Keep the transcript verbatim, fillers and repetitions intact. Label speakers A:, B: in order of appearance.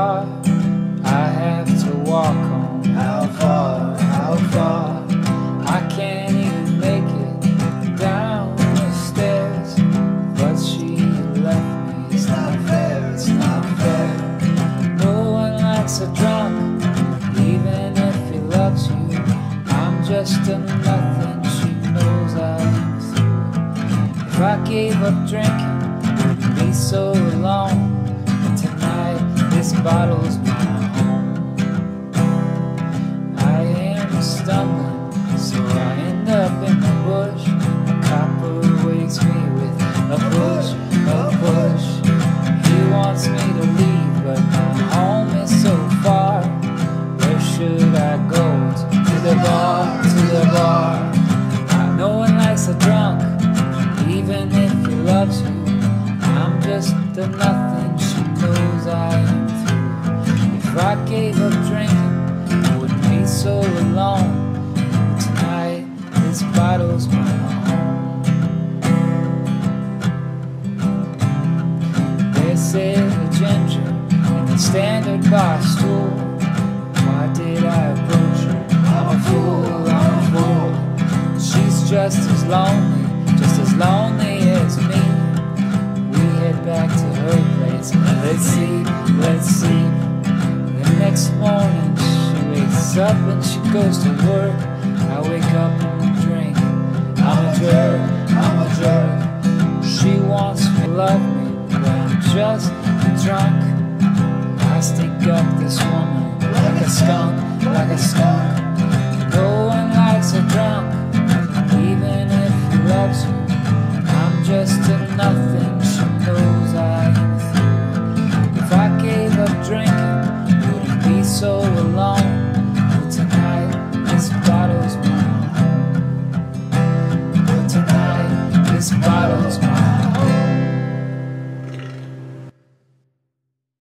A: far I have to walk home? How far, how far? I can't even make it down the stairs, but she left me. It's not fair, it's not fair. No one likes a drunk, even if he loves you. I'm just a nothing, she knows I am through. If I gave up drinking, wouldn't be so alone. And tonight, this bottle's my home. I am stumbling, so I end up in the bush. A copper wakes me with a push, a push. He wants me to leave, but my home is so far. Where should I go? To the bar, to the bar. No one likes a drunk, even if he loves you. I'm just a nothing, she knows I am through. If I gave up drinking, I wouldn't be so alone. Tonight, this bottle's my home. There's a ginger in the standard bar stool. Why did I approach her? I'm a fool, I'm a fool. She's just as lonely, just as lonely as me. We head back to her place. Let's see, let's see. The next morning she wakes up and she goes to work. I wake up and drink. I'm a jerk, I'm a jerk. She wants me to love me, but I'm just drunk. I stink up this woman like a skunk, like a skunk. No one likes a drunk, even if he loves you. I'm just a nothing, she knows I am through. If I gave up drinking, wouldn't be so alone. But tonight, this bottle's my home. But tonight, this bottle's my home.